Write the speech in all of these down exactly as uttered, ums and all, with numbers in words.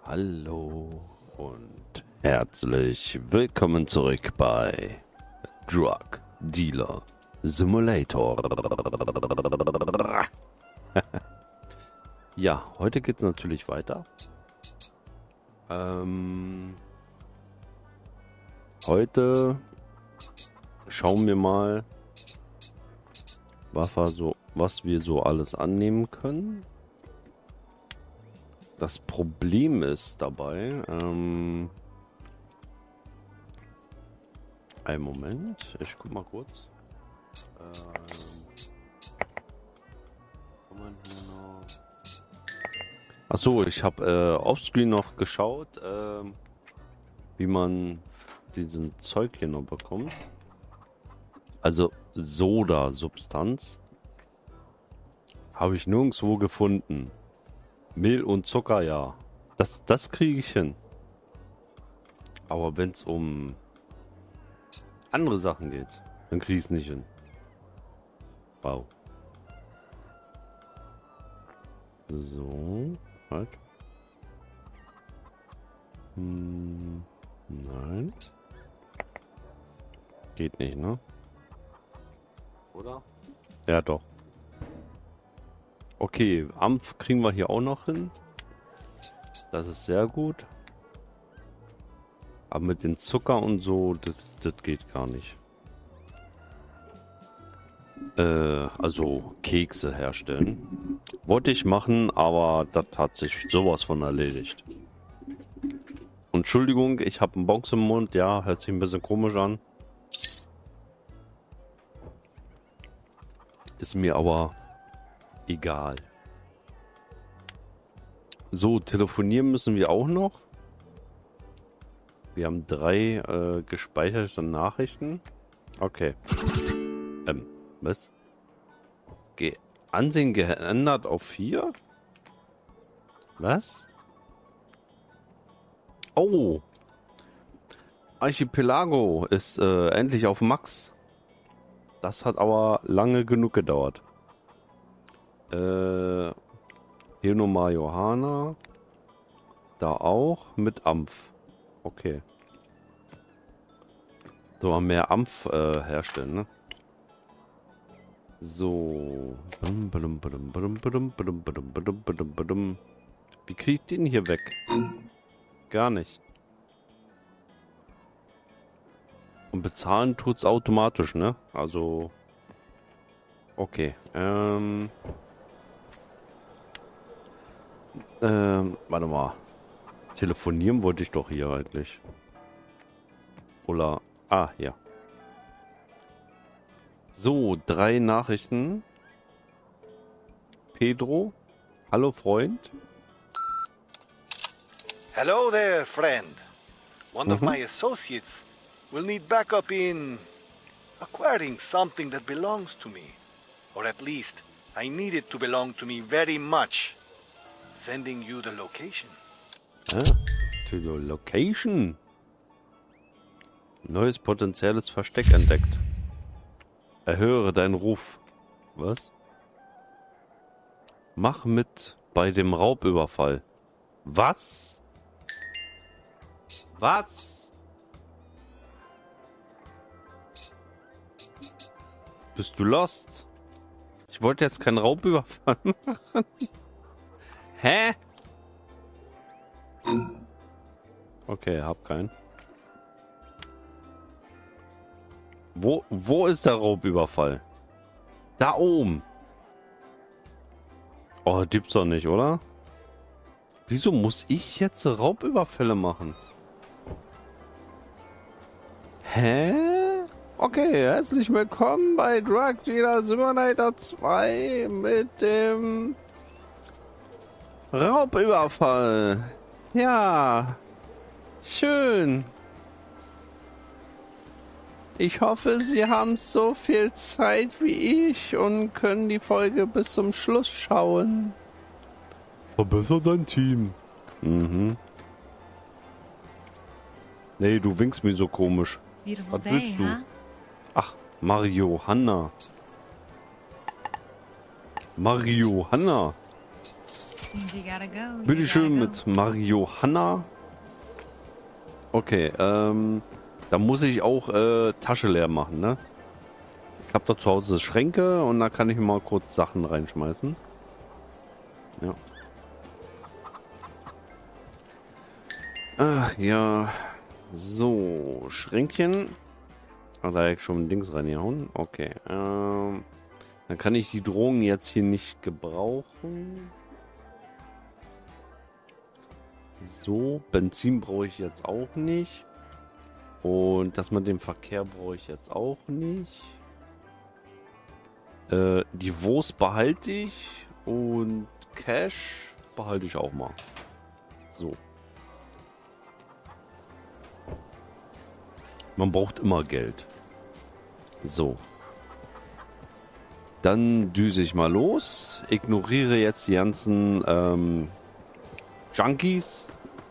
Hallo und herzlich willkommen zurück bei Drug Dealer Simulator. Ja, heute geht es natürlich weiter. Ähm, heute schauen wir mal, was wir so, was wir so alles annehmen können. Das Problem ist dabei, ähm, einen Moment, ich guck mal kurz. Ähm, Achso, ich habe äh, offscreen noch geschaut, äh, wie man diesen Zeug hier noch bekommt. Also Soda-Substanz habe ich nirgendwo gefunden. Mehl und Zucker, ja. Das, das kriege ich hin. Aber wenn es um andere Sachen geht, dann kriege ich es nicht hin. Wow. So, halt. Hm, nein. Geht nicht, ne? Oder? Ja, doch. Okay, Ampf kriegen wir hier auch noch hin. Das ist sehr gut. Aber mit den Zucker und so, das, das geht gar nicht. Äh, also Kekse herstellen. Wollte ich machen, aber das hat sich sowas von erledigt. Und Entschuldigung, ich habe einen Box im Mund. Ja, hört sich ein bisschen komisch an. Ist mir aber egal. So, telefonieren müssen wir auch noch. Wir haben drei äh, gespeicherte Nachrichten. Okay. Ähm, was? Ge Ansehen geändert auf vier? Was? Oh. Archipelago ist äh, endlich auf Max. Das hat aber lange genug gedauert. Äh, hier nochmal Johanna. Da auch mit Ampf. Okay. So, mal mehr Ampf äh, herstellen, ne? So. Wie krieg ich den hier weg? Gar nicht. Und bezahlen tut's automatisch, ne? Also. Okay. Ähm. Ähm, warte mal. Telefonieren wollte ich doch hier eigentlich. Oder. Ah, ja. So, drei Nachrichten. Pedro. Hallo, Freund. Hello there, friend. One of Mhm. my associates will need backup in acquiring something that belongs to me. Or at least, I need it to belong to me very much. Sending you the location. Ah, to the location. Neues potenzielles Versteck entdeckt. Erhöre deinen Ruf. Was? Mach mit bei dem Raubüberfall. Was? Was? Bist du lost? Ich wollte jetzt keinen Raubüberfall machen. Hä? Okay, hab keinen. Wo, wo ist der Raubüberfall? Da oben. Oh, gibt's doch nicht, oder? Wieso muss ich jetzt Raubüberfälle machen? Hä? Okay, herzlich willkommen bei Drug Dealer Simulator zwei mit dem Raubüberfall. Ja, schön. Ich hoffe, Sie haben so viel Zeit wie ich und können die Folge bis zum Schluss schauen. Verbessert dein Team. Mhm. Nee, du winkst mir so komisch. Beautiful Was day, willst du? huh? Ach, Mario Hanna. Mario Hanna. Means you gotta go. You Bitte schön gotta mit Mario Hanna. Okay, ähm, da muss ich auch äh, Tasche leer machen, ne? Ich habe da zu Hause Schränke und da kann ich mal kurz Sachen reinschmeißen. Ja. Ach ja. So, Schränkchen. Ah, da hätte ich schon Dings reingehauen. Okay. Ähm, dann kann ich die Drohnen jetzt hier nicht gebrauchen. So, Benzin brauche ich jetzt auch nicht. Und das mit dem Verkehr brauche ich jetzt auch nicht. Äh, die Wurst behalte ich. Und Cash behalte ich auch mal. So. Man braucht immer Geld. So. Dann düse ich mal los. Ignoriere jetzt die ganzen ähm, Junkies.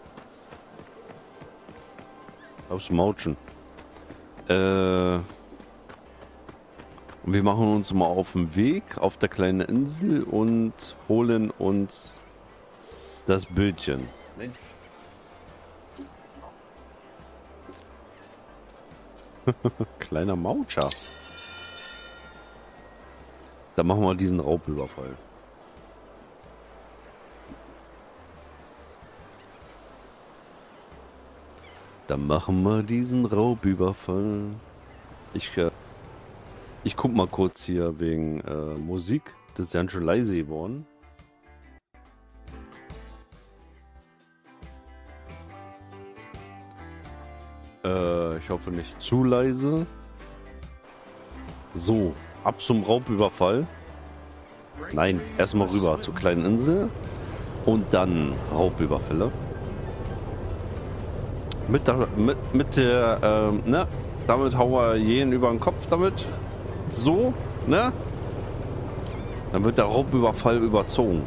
Aufs Mautschen. Äh, und wir machen uns mal auf den Weg auf der kleinen Insel und holen uns das Bildchen. Mensch. Kleiner Mautscher. Dann machen wir diesen Raubüberfall. Dann machen wir diesen Raubüberfall. Ich, äh, ich guck mal kurz hier wegen äh, Musik. Das ist ganz schön leise geworden. Äh, ich hoffe nicht zu leise. So, ab zum Raubüberfall. Nein, erstmal rüber zur kleinen Insel. Und dann Raubüberfälle. Mit der, mit, mit der, ähm, ne? Damit hauen wir jeden über den Kopf damit. So, ne? Dann wird der Raubüberfall überzogen.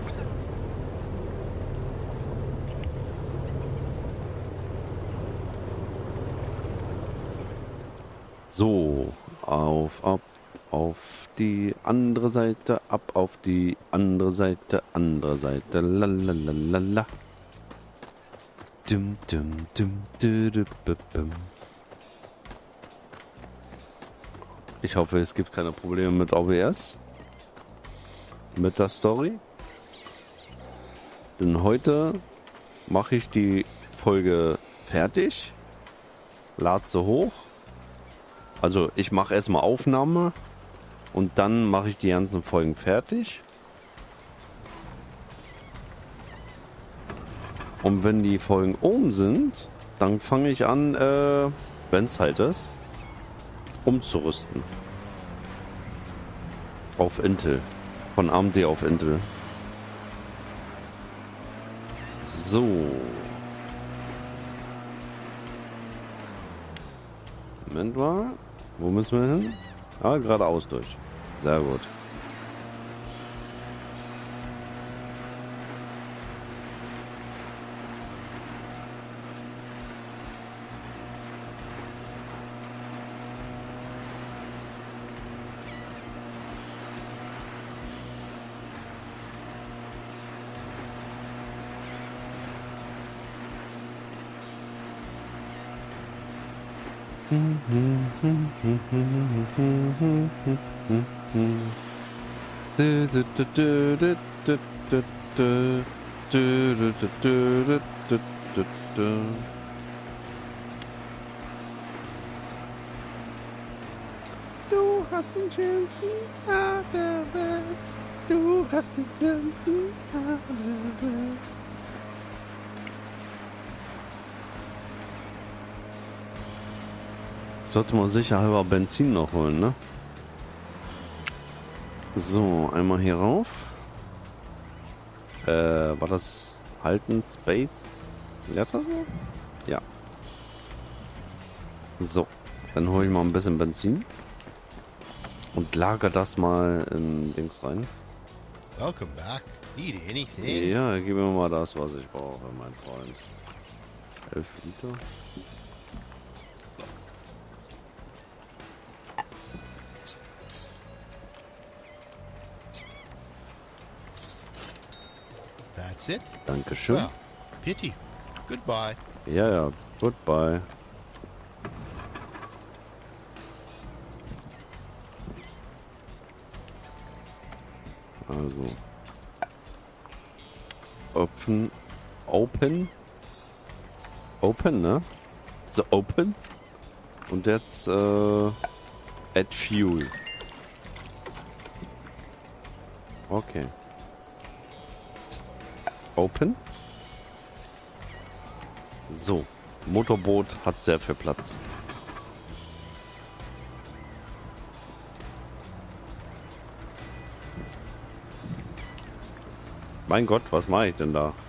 So, auf, ab, auf die andere Seite, ab auf die andere Seite, andere Seite, lalalala. Dum, dum, dum, dum, dum, dum. Ich hoffe, es gibt keine Probleme mit O B S. Mit der Story. Denn heute mache ich die Folge fertig. Lade sie hoch. Also ich mache erstmal Aufnahme. Und dann mache ich die ganzen Folgen fertig. Und wenn die Folgen oben sind, dann fange ich an, äh, wenn Zeit ist, umzurüsten. Auf Intel. Von A M D auf Intel. So. Moment mal. Wo müssen wir hin? Ah, geradeaus durch. Sehr gut. Du hast den schönsten Haar der Welt. Du hast den schönsten Haar der Welt. Sollte man sicherhalber Benzin noch holen, ne? So, einmal hier rauf. Äh, war das halten, Space? Leertaste? Ja. So, dann hole ich mal ein bisschen Benzin. Und lager das mal in Dings rein. Welcome back. Need anything? Ja, gib mir mal das, was ich brauche, mein Freund. elf Liter. That's it? Dankeschön. Well, pity. Goodbye. Ja, ja. Goodbye. Also. Open. Open. Open, ne? So, open. Und jetzt, äh, add fuel. Okay. Open. So. Motorboot hat sehr viel Platz. Mein Gott, was mache ich denn da?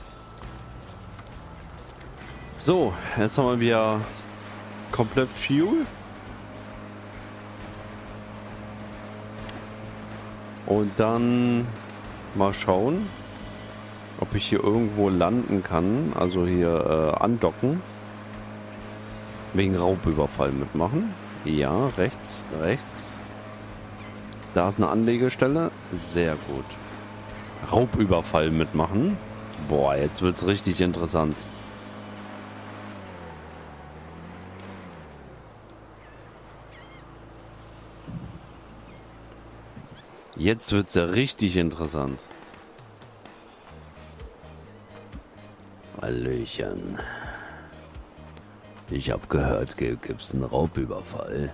So, jetzt haben wir wieder komplett Fuel. Und dann mal schauen, ob ich hier irgendwo landen kann. Also hier äh, andocken. Wegen Raubüberfall mitmachen. Ja, rechts, rechts. Da ist eine Anlegestelle. Sehr gut. Raubüberfall mitmachen. Boah, jetzt wird's richtig interessant. Jetzt wird's ja richtig interessant. Hallöchen. Ich hab gehört, gibt's einen Raubüberfall.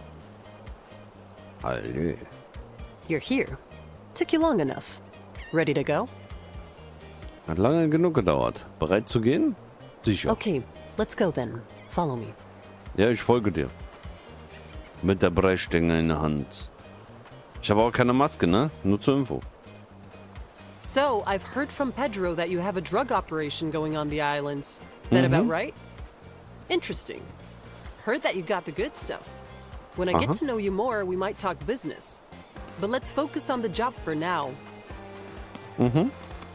Hallö. You're here. Took you long enough. Ready to go? Hat lange genug gedauert. Bereit zu gehen? Sicher. Okay, let's go then. Follow me. Ja, ich folge dir. Mit der Brechstange in der Hand. Ich habe auch keine Maske, ne? Nur zur Info. So, I've heard from Pedro that you have a drug operation going on the islands. That about right? Interesting. Heard that you got the good stuff. When I Uh-huh. get to know you more, we might talk business. But let's focus on the job for now. Mhm.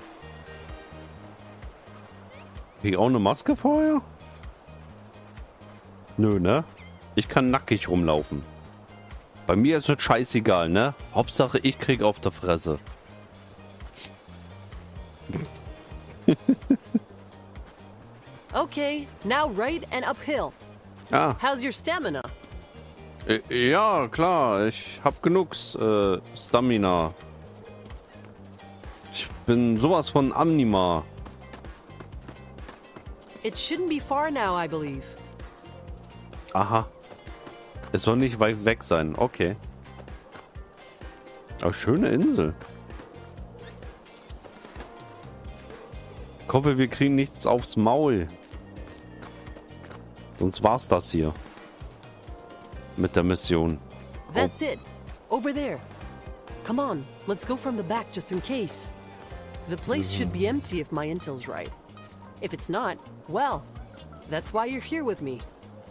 Krieg auch eine Maske vorher? Nö, ne? Ich kann nackig rumlaufen. Bei mir ist es scheißegal, ne? Hauptsache ich krieg auf der Fresse. Okay, now right and uphill. Ah, How's your stamina? äh, ja, klar. Ich hab genug äh, Stamina. Ich bin sowas von Anima. It shouldn't be far now, I believe. Aha. Es soll nicht weit weg sein. Okay. Aber schöne Insel. Ich hoffe, wir kriegen nichts aufs Maul. Sonst war's das hier. Mit der Mission. That's it. Over there. Come on, let's go from the back just in case. The place should be empty if my intel's right. If it's not, well, that's why you're here with me.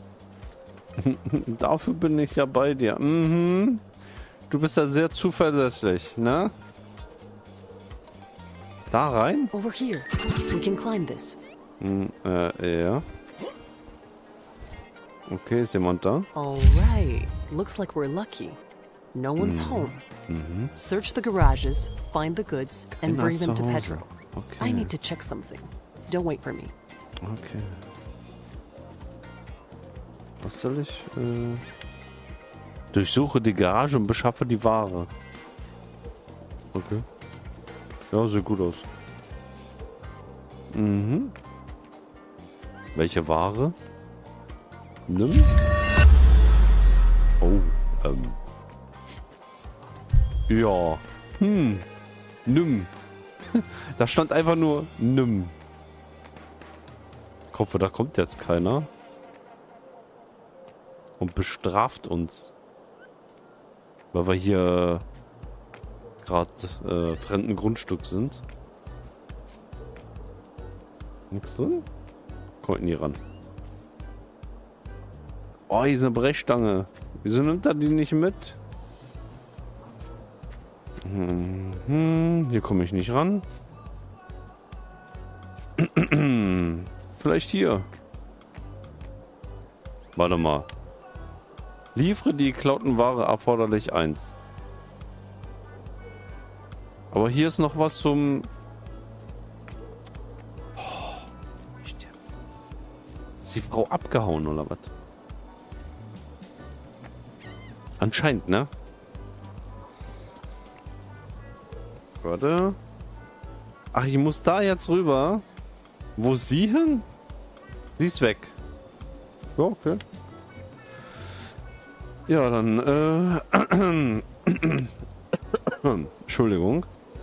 Dafür bin ich ja bei dir. Mhm. Du bist ja sehr zuverlässig, ne? Da rein? Over here. We can climb this. Hm, äh, ja. Okay, ist jemand da? All right. Looks like we're lucky. No one's home. Search the garages, find the goods, and Bin bring aus them zu to Hause. Pedro. Okay. I need to check something. Don't wait for me. Okay. Was soll ich? Äh... Durchsuche die Garage und beschaffe die Ware. Okay. Ja, sieht gut aus. Mhm. Welche Ware? Nimm. Oh, ähm. Ja. Hm. Nimm. Da stand einfach nur nimm. Ich hoffe, da kommt jetzt keiner. Und bestraft uns. Weil wir hier gerade äh, fremden Grundstück sind. Nichts drin? Kommt nie ran. Oh, hier ist eine Brechstange. Wieso nimmt er die nicht mit? Hm, hier komme ich nicht ran. Vielleicht hier. Warte mal. Liefere die geklauten Ware erforderlich eins. Aber hier ist noch was zum die Frau abgehauen oder was? Anscheinend, ne? Warte. Ach, ich muss da jetzt rüber. Wo ist sie hin? Sie ist weg. Ja, okay. Ja, dann, äh... Entschuldigung.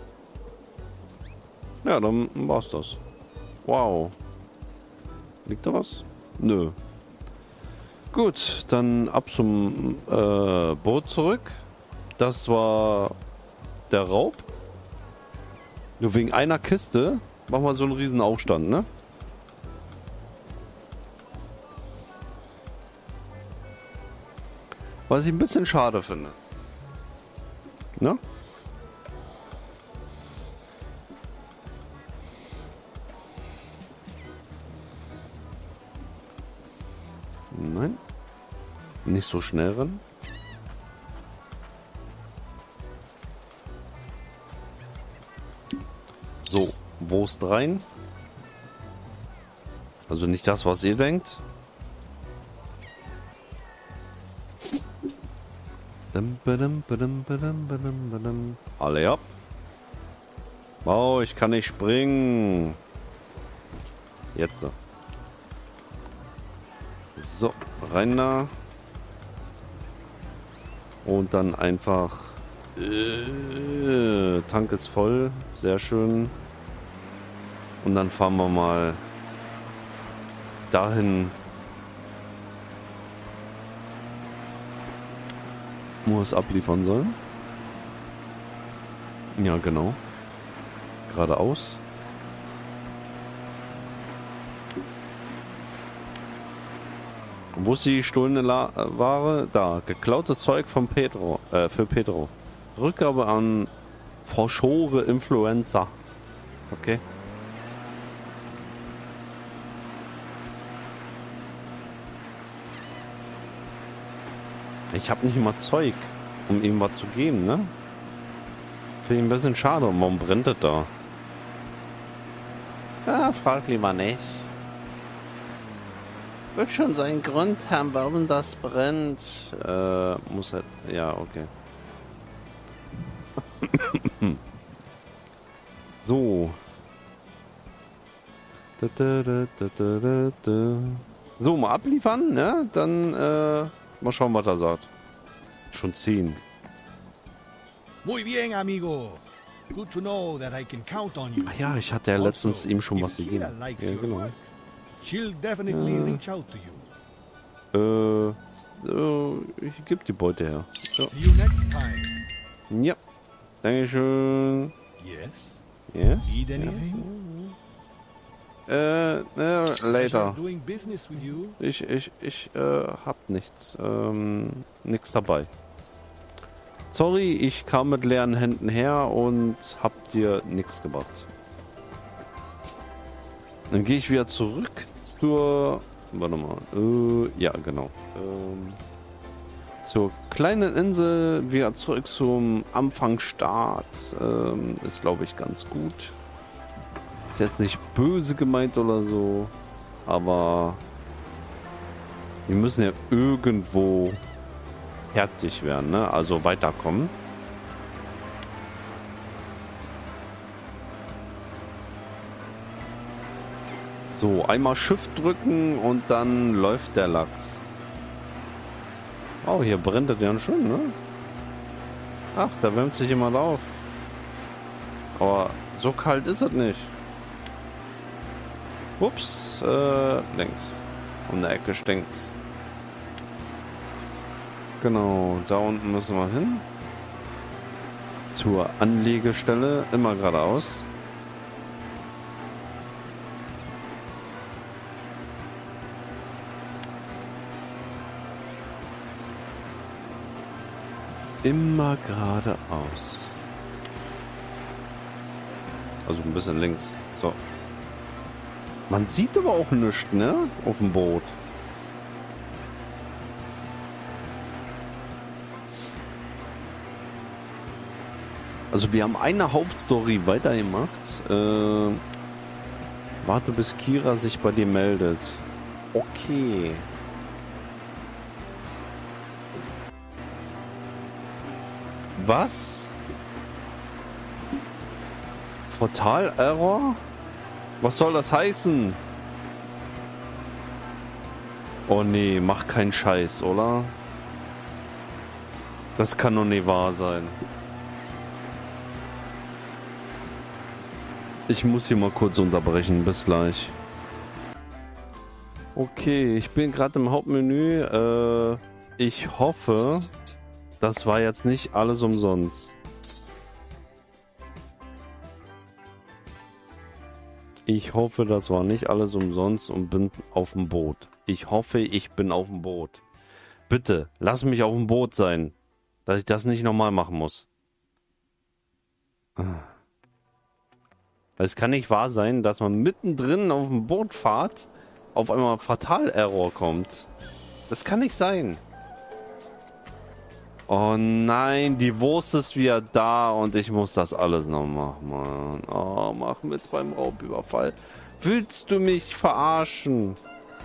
Ja, dann war's das. Wow. Liegt da was? Nö. Gut, dann ab zum äh, Boot zurück. Das war der Raub. Nur wegen einer Kiste machen wir so einen riesen Aufstand, ne? Was ich ein bisschen schade finde. Ne? Nein. Nicht so schnell rennen. So, wo ist rein? Also nicht das, was ihr denkt. Alle ab. Wow, ich kann nicht springen. Jetzt so. So, rein da. Und dann einfach... Äh, Tank ist voll. Sehr schön. Und dann fahren wir mal dahin, wo es abliefern soll. Ja, genau. Geradeaus. Wo ist die gestohlene La Ware? Da. Geklautes Zeug von Pedro. Äh, für Pedro. Rückgabe an Verschore Influencer. Okay. Ich habe nicht mal Zeug, um ihm was zu geben, ne? Finde ich ein bisschen schade. Warum brennt das da? Ah, frag lieber nicht. Wird schon seinen Grund haben, warum das brennt. Äh, muss halt... Ja, okay. So. So, mal abliefern, ne? Dann, äh... mal schauen, was er sagt. Schon zehn. Muy bien, amigo. Good to know that I can count on you. Ach ja, ich hatte ja letztens ihm schon was gegeben. Ja, genau. She'll definitely Ja. reach out to you. Äh, äh, ich gebe die Beute her. Ja. See you next time. Ja. Dankeschön. Yes. Ja. Need anything? Äh, äh, Pleasure later. doing business with you. Ich, ich, ich, äh, hab nichts. Ähm, nichts dabei. Sorry, ich kam mit leeren Händen her und hab dir nichts gebracht. Dann gehe ich wieder zurück zur... Warte mal. Äh, ja, genau. Ähm, zur kleinen Insel, wieder zurück zum Anfangsstart. Ähm, ist, glaube ich, ganz gut. Ist jetzt nicht böse gemeint oder so, aber wir müssen ja irgendwo fertig werden, ne? Also weiterkommen. So, einmal Shift drücken und dann läuft der Lachs. Oh, hier brennt es ja schon, ne? Ach, da wärmt sich jemand auf. Aber so kalt ist es nicht. Ups, äh, links. Um der Ecke stinkt's. Genau, da unten müssen wir hin. Zur Anlegestelle, immer geradeaus. Immer geradeaus. Also ein bisschen links. So. Man sieht aber auch nichts, ne? Auf dem Boot. Also wir haben eine Hauptstory weitergemacht. Äh, warte bis Kira sich bei dir meldet. Okay. Was? Fatal Error? Was soll das heißen? Oh nee, mach keinen Scheiß, oder? Das kann doch nicht wahr sein. Ich muss hier mal kurz unterbrechen. Bis gleich. Okay, ich bin gerade im Hauptmenü. Äh, ich hoffe, das war jetzt nicht alles umsonst. Ich hoffe, das war nicht alles umsonst und bin auf dem Boot. Ich hoffe, ich bin auf dem Boot. Bitte, lass mich auf dem Boot sein, dass ich das nicht nochmal machen muss. Es kann nicht wahr sein, dass man mittendrin auf dem Boot fahrt, auf einmal Fatal-Error kommt. Das kann nicht sein. Oh nein, die Wurst ist wieder da und ich muss das alles noch machen, Mann. Oh, mach mit beim Raubüberfall. Willst du mich verarschen?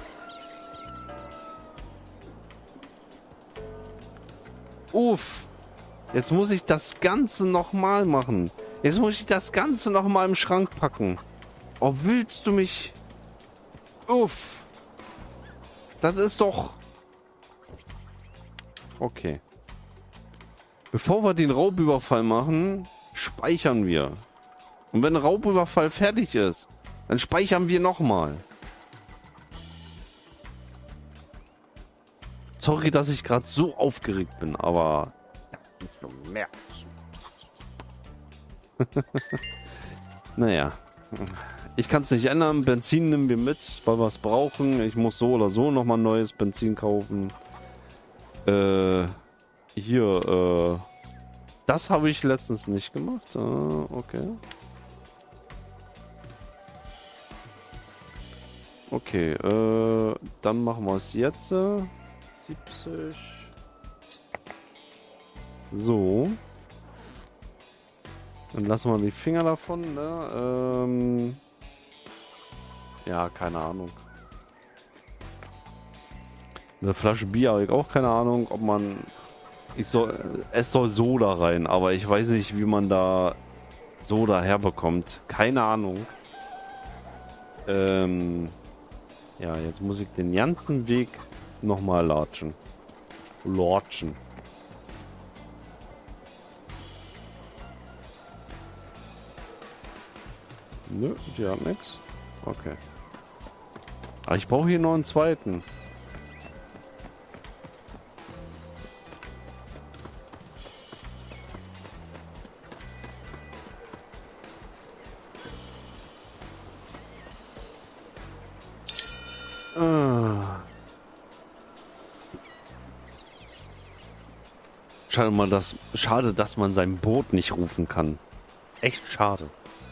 Uff. Jetzt muss ich das Ganze nochmal machen. Jetzt muss ich das Ganze nochmal im Schrank packen. Oh, willst du mich... Uff. Das ist doch... Okay. Bevor wir den Raubüberfall machen, speichern wir. Und wenn der Raubüberfall fertig ist, dann speichern wir nochmal. Sorry, dass ich gerade so aufgeregt bin, aber... Das ist noch mehr. Naja. Ich kann es nicht ändern. Benzin nehmen wir mit, weil wir es brauchen. Ich muss so oder so nochmal neues Benzin kaufen. Äh... Hier, äh... Das habe ich letztens nicht gemacht. Äh, okay. Okay, äh... Dann machen wir es jetzt. Äh, siebzig. So. Dann lassen wir die Finger davon, ne? Ähm... Ja, keine Ahnung. Eine Flasche Bier habe ich auch keine Ahnung, ob man... Ich soll, es soll Soda rein, aber ich weiß nicht, wie man da Soda herbekommt. Keine Ahnung. Ähm, ja, jetzt muss ich den ganzen Weg nochmal latschen. Lortschen. Nö, die hat nichts. Okay. Aber ich brauche hier noch einen zweiten. Schade, mal das, schade, dass man sein Boot nicht rufen kann. Echt schade.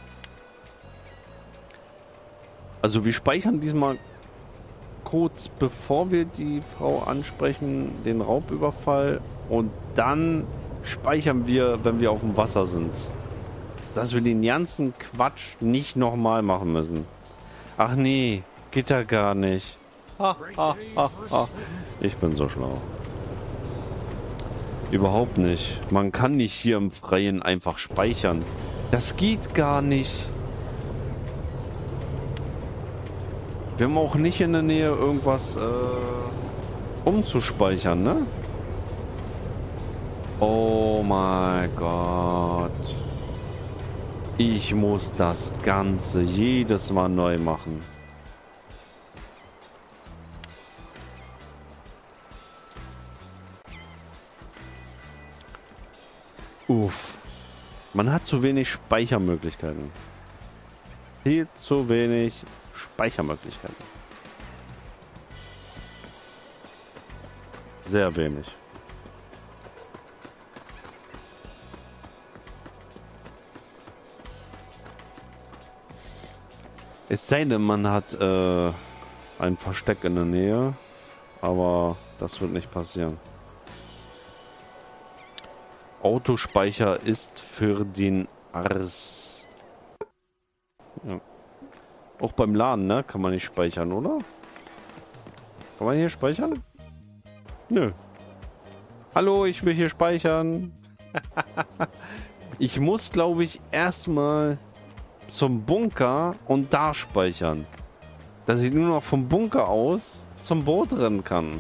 Also wir speichern diesmal kurz, bevor wir die Frau ansprechen, den Raubüberfall. Und dann speichern wir, wenn wir auf dem Wasser sind. Dass wir den ganzen Quatsch nicht nochmal machen müssen. Ach nee, geht ja gar nicht. Ha, ha, ha, ha. Ich bin so schlau. Überhaupt nicht. Man kann nicht hier im Freien einfach speichern. Das geht gar nicht. Wir haben auch nicht in der Nähe irgendwas äh, umzuspeichern, ne? Oh mein Gott. Ich muss das Ganze jedes Mal neu machen. Uff. Man hat zu wenig Speichermöglichkeiten. Viel zu wenig Speichermöglichkeiten. Sehr wenig. Es sei denn, man hat äh, ein Versteck in der Nähe, aber das wird nicht passieren. Autospeicher ist für den Ars. Ja. Auch beim Laden, ne? Kann man nicht speichern, oder? Kann man hier speichern? Nö. Hallo, ich will hier speichern. Ich muss, glaube ich, erstmal zum Bunker und da speichern. Dass ich nur noch vom Bunker aus zum Boot rennen kann.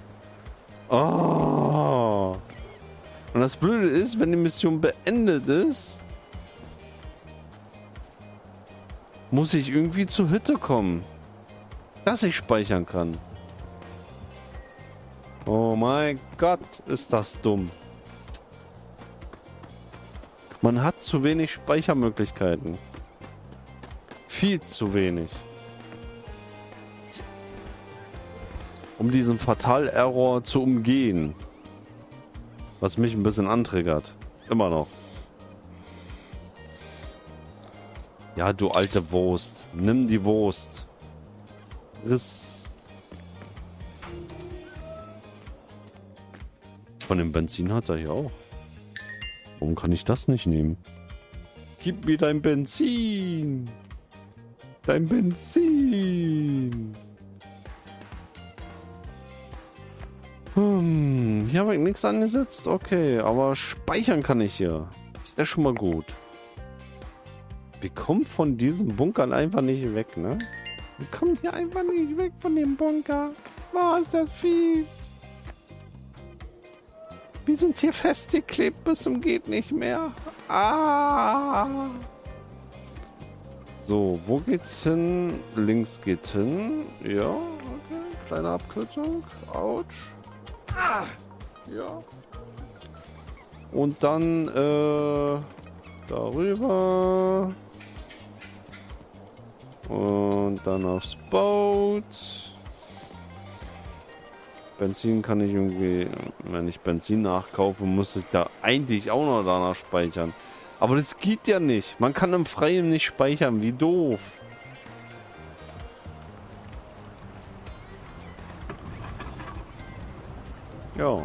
Oh. Und das Blöde ist, wenn die Mission beendet ist, muss ich irgendwie zur Hütte kommen, dass ich speichern kann. Oh mein Gott, ist das dumm. Man hat zu wenig Speichermöglichkeiten. Viel zu wenig. Um diesen Fatal-Error zu umgehen. Was mich ein bisschen antriggert. Immer noch. Ja, du alte Wurst. Nimm die Wurst. Riss. Von dem Benzin hat er hier auch. Warum kann ich das nicht nehmen? Gib mir dein Benzin. Dein Benzin. Hm, hier habe ich nichts angesetzt. Okay, aber speichern kann ich hier. Das ist schon mal gut. Wir kommen von diesen Bunkern einfach nicht weg, ne? Wir kommen hier einfach nicht weg von dem Bunker. Oh, ist das fies. Wir sind hier festgeklebt bis zum geht nicht mehr. Ah. So, wo geht's hin? Links geht hin. Ja, okay. Kleine Abkürzung. Autsch. Ah. Ja. Und dann, äh, darüber. Und dann aufs Boot. Benzin kann ich irgendwie, wenn ich Benzin nachkaufe, muss ich da eigentlich auch noch danach speichern. Aber das geht ja nicht. Man kann im Freien nicht speichern. Wie doof. Ja.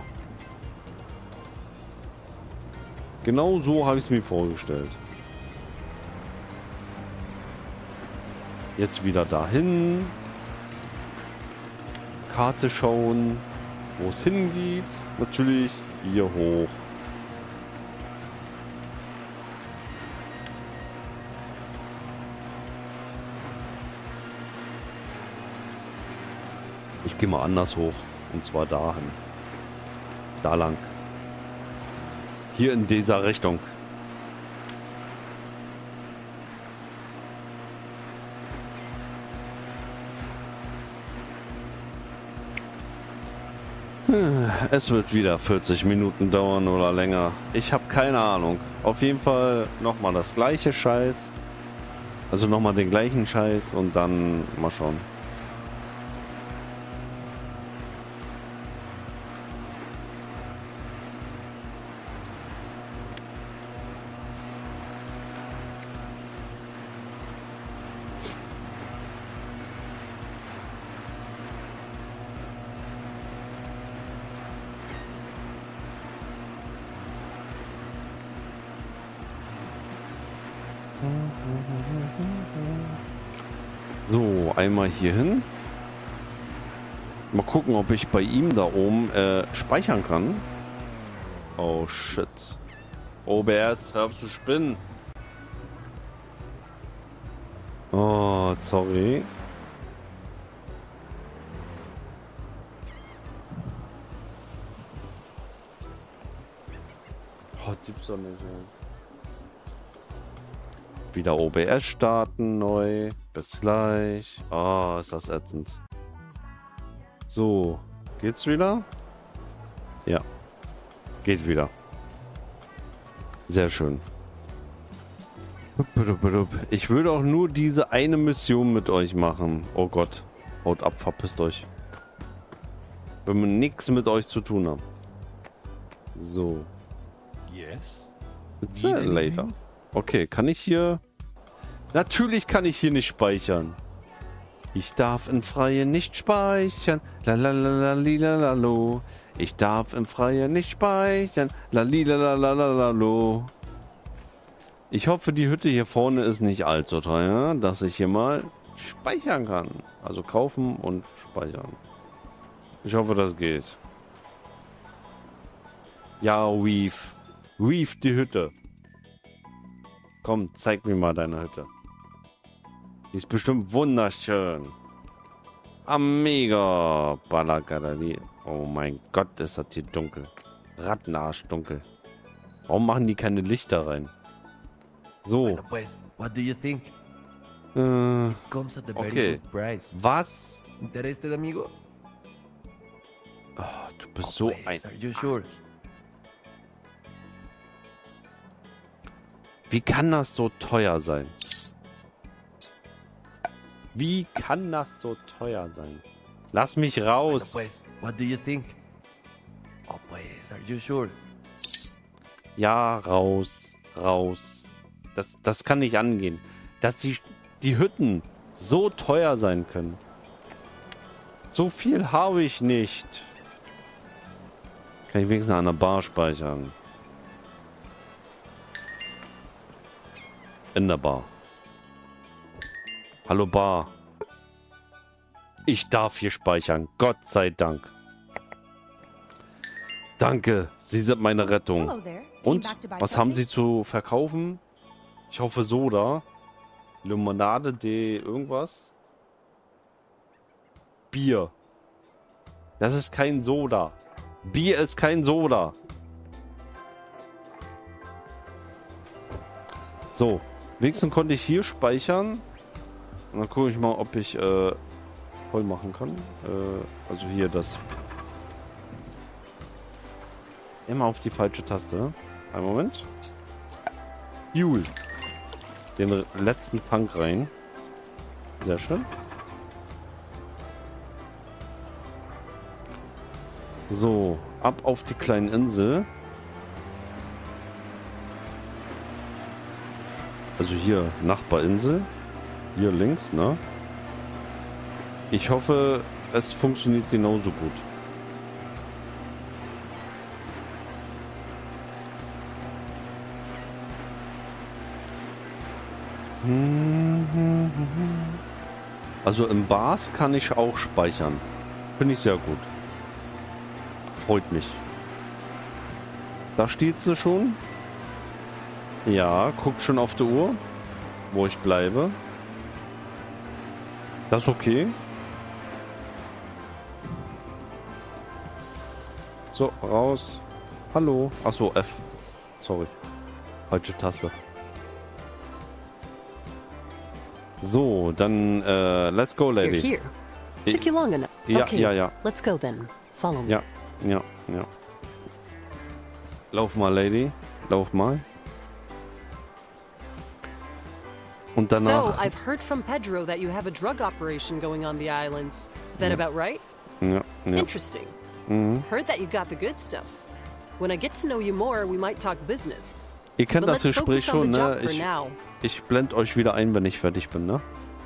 Genau so habe ich es mir vorgestellt. Jetzt wieder dahin. Karte schauen, wo es hingeht. Natürlich hier hoch. Ich gehe mal anders hoch. Und zwar dahin. Da lang. Hier in dieser Richtung. Es wird wieder vierzig Minuten dauern oder länger. Ich habe keine Ahnung. Auf jeden Fall nochmal das gleiche Scheiß. Also nochmal den gleichen Scheiß und dann mal schauen. So, einmal hier hin. Mal gucken, ob ich bei ihm da oben äh, speichern kann. Oh shit. O B S, hör auf zu spinnen. Oh, sorry. Oh, gibt's doch nicht, ey. Wieder O B S starten, neu. Bis gleich. Oh, ist das ätzend. So, geht's wieder? Ja, geht wieder. Sehr schön. Ich würde auch nur diese eine Mission mit euch machen. Oh Gott, haut ab, verpisst euch. Wenn wir nichts mit euch zu tun haben. So. Yes. Later. Okay, kann ich hier... Natürlich kann ich hier nicht speichern. Ich darf im Freien nicht speichern. Lalalalalilalo. Ich darf im Freien nicht speichern. Lalilalalalalo. Ich hoffe, die Hütte hier vorne ist nicht allzu teuer, dass ich hier mal speichern kann. Also kaufen und speichern. Ich hoffe, das geht. Ja, Weave. Weave die Hütte. Komm, zeig mir mal deine Hütte. Die ist bestimmt wunderschön. Ah, mega. Balagalerie. Oh mein Gott, ist das hier dunkel. Rattenarsch dunkel. Warum machen die keine Lichter rein? So. Bueno, pues, what do you think? Äh, Comes at a very okay. good price. Was? Interested, amigo? Oh, du bist so ein... Pues, are you sure? Wie kann das so teuer sein? Wie kann das so teuer sein? Lass mich Bueno, raus. pues, what do you think? Oh, pues, are you sure? Ja, raus. Raus. Das, das kann nicht angehen. Dass die, die Hütten so teuer sein können. So viel habe ich nicht. Kann ich wenigstens an der Bar speichern. In der Bar. Hallo Bar. Ich darf hier speichern. Gott sei Dank. Danke. Sie sind meine Rettung. Und? Was haben Sie zu verkaufen? Ich hoffe Soda. Limonade, de irgendwas. Bier. Das ist kein Soda. Bier ist kein Soda. So. Wenigstens konnte ich hier speichern. Und dann gucke ich mal, ob ich äh, voll machen kann. Äh, also hier das. Immer auf die falsche Taste. Einen Moment. Fuel. Den letzten Tank rein. Sehr schön. So, ab auf die kleine Insel. Also hier Nachbarinsel. Hier links, ne? Ich hoffe, es funktioniert genauso gut. Also im Bars kann ich auch speichern. Finde ich sehr gut. Freut mich. Da steht sie schon. Ja, guckt schon auf die Uhr, wo ich bleibe. Das ist okay. So, raus. Hallo. Achso, F. Sorry. Falsche Taste. So, dann äh, let's go, You're lady. here. Took you long enough. Ja, Okay, ja, ja. let's go then. Follow me. Ja, ja, ja. Lauf mal, Lady. Lauf mal. Und danach... So, I've heard from Pedro that you have a drug operation going on the islands. That about right? Ja, ja. Interesting. Mhm. Heard that you got the good stuff. When I get to know you more, we might talk business. Ihr kennt But das let's Gespräch focus on schon, the ne? job for Ich, now. ich blende euch wieder ein, wenn ich fertig bin, ne?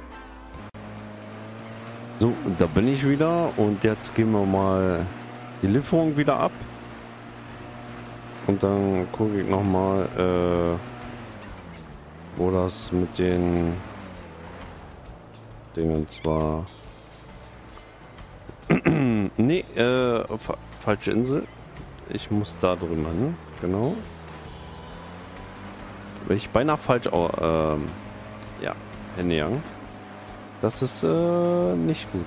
So, da bin ich wieder. Und jetzt gehen wir mal die Lieferung wieder ab. Und dann gucke ich nochmal, äh, wo das mit den Dingen zwar... nee, äh, fa falsche Insel. Ich muss da drüber hin, genau. Bin ich beinahe falsch auch, ähm, ja, hingegangen. Das ist äh, nicht gut.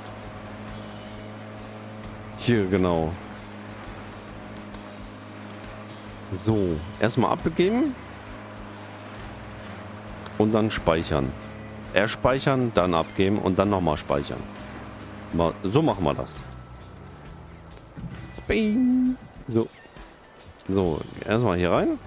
Hier, genau. So, erstmal abgegeben. Und dann speichern. Erst speichern, dann abgeben und dann nochmal speichern. Mal, so machen wir das. Space. So. So, erstmal hier rein.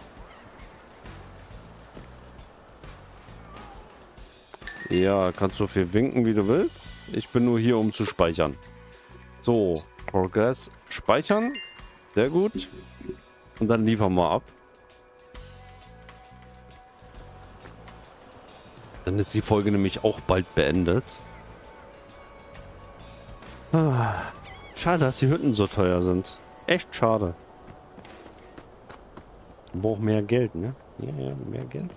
Ja, kannst so viel winken, wie du willst. Ich bin nur hier, um zu speichern. So, Progress speichern. Sehr gut. Und dann liefern wir ab. Dann ist die Folge nämlich auch bald beendet. Ah, schade, dass die Hütten so teuer sind. Echt schade. Man braucht mehr Geld, ne? Ja, ja, mehr Geld.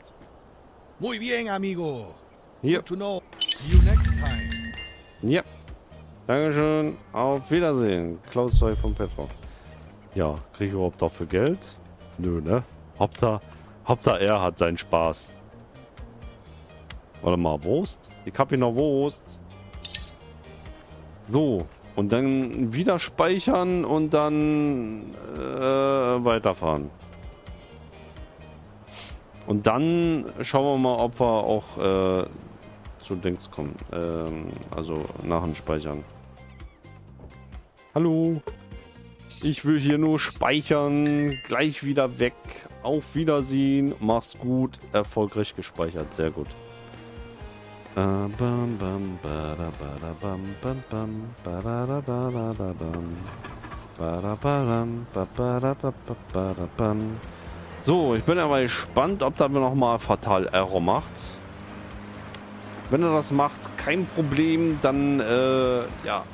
Muy bien, amigo. Hier. Good to know. See you next time. Ja. Dankeschön. Auf Wiedersehen. Klaus Zeug von Petro. Ja, kriege ich überhaupt dafür Geld? Nö, ne? Hauptsache, Hauptsache er hat seinen Spaß. Warte mal, Wurst? Ich hab hier noch Wurst. So. Und dann wieder speichern und dann äh, weiterfahren. Und dann schauen wir mal, ob wir auch äh, zu Dings kommen. Ähm, also nach dem Speichern. Hallo. Ich will hier nur speichern. Gleich wieder weg. Auf Wiedersehen. Mach's gut. Erfolgreich gespeichert. Sehr gut. So, ich bin ja mal gespannt, ob da noch mal Fatal Error macht. Wenn er das macht, kein Problem, dann äh, ja,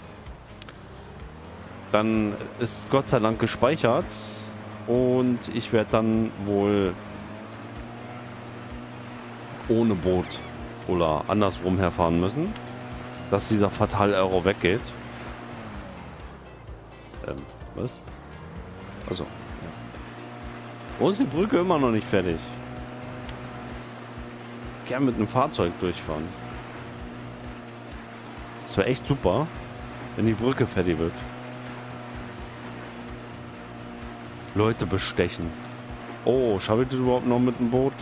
dann ist Gott sei Dank gespeichert und ich werde dann wohl ohne Boot oder andersrum herfahren müssen, dass dieser Fatal Error weggeht. Ähm, was? Also, ja. Wo ist die Brücke immer noch nicht fertig? Ich kann mit einem Fahrzeug durchfahren. Das wäre echt super, wenn die Brücke fertig wird. Leute bestechen. Oh, schaffe ich das überhaupt noch mit dem Boot?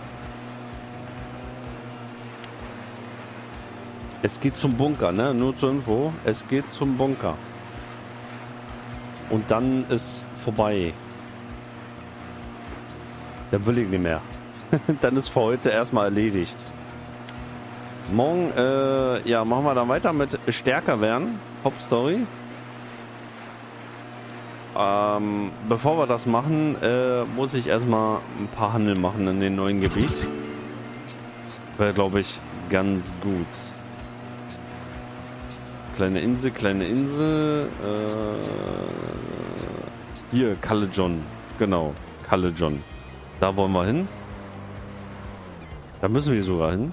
Es geht zum Bunker, ne? Nur zur Info. Es geht zum Bunker. Und dann ist vorbei. Dann will ich nicht mehr. Dann ist für heute erstmal erledigt. Morgen, äh, ja, machen wir dann weiter mit stärker werden. Hauptstory. Ähm, bevor wir das machen, äh, muss ich erstmal ein paar Handel machen in dem neuen Gebiet. Wäre, glaube ich, ganz gut. Kleine Insel, kleine Insel. Äh, hier, Kalle John. Genau, Kalle John. Da wollen wir hin. Da müssen wir sogar hin.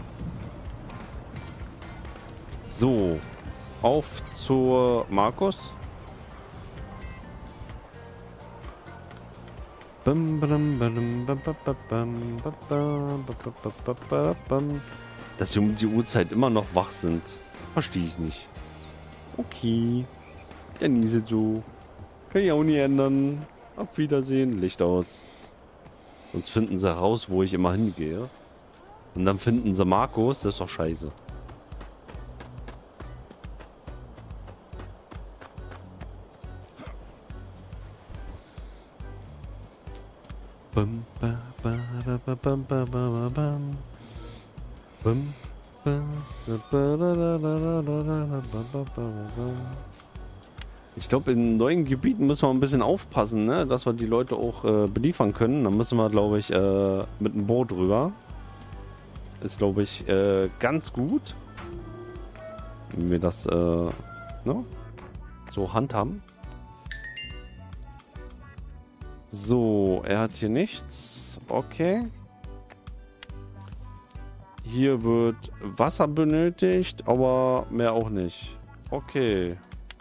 So, auf zur Markus. Dass sie um die Uhrzeit immer noch wach sind, verstehe ich nicht. Okay, dann ist es so. Kann ich auch nie ändern. Auf Wiedersehen, Licht aus. Sonst finden sie heraus, wo ich immer hingehe. Und dann finden sie Markus, das ist doch scheiße. Bum, ba, ba, da, ba, bum, ba, ba, ba, bum. Bum, ba, da, ba, da, da, da, da, da, ba, ba, ba, ba. Ich glaube, in neuen Gebieten müssen wir ein bisschen aufpassen, ne? Dass wir die Leute auch äh, beliefern können. Dann müssen wir, glaube ich, äh, mit dem Boot rüber. Ist, glaube ich, äh, ganz gut. Wenn wir das äh, ne? so handhaben. So, er hat hier nichts. Okay. Hier wird Wasser benötigt, aber mehr auch nicht. Okay.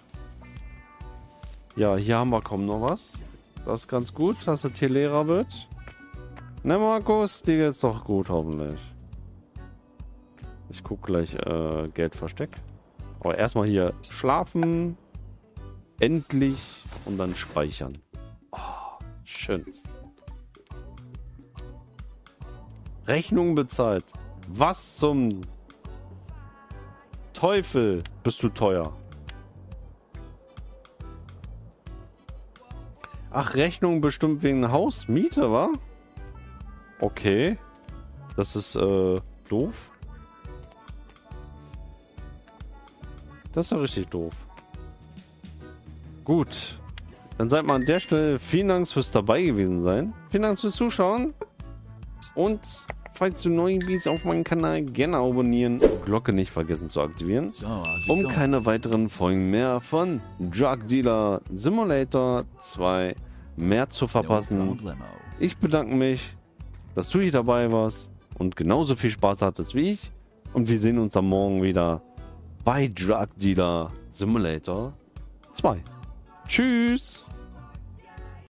Ja, hier haben wir kaum noch was. Das ist ganz gut, dass es hier leerer wird. Ne, Markus, dir geht's doch gut, hoffentlich. Ich gucke gleich äh, Geldversteck. Aber erstmal hier schlafen. Endlich. Und dann speichern. Oh, schön. Rechnung bezahlt. Was zum Teufel bist du teuer? Ach, Rechnung bestimmt wegen Hausmiete, wa? Okay. Das ist äh, doof. Das ist ja richtig doof. Gut. Dann seid mal an der Stelle vielen Dank fürs dabei gewesen sein. Vielen Dank fürs Zuschauen. Und falls du neu bist auf meinem Kanal, gerne abonnieren. Glocke nicht vergessen zu aktivieren. Um keine weiteren Folgen mehr von Drug Dealer Simulator zwei mehr zu verpassen. Ich bedanke mich, dass du hier dabei warst und genauso viel Spaß hattest wie ich. Und wir sehen uns am Morgen wieder bei Drug Dealer Simulator zwei. Tschüss!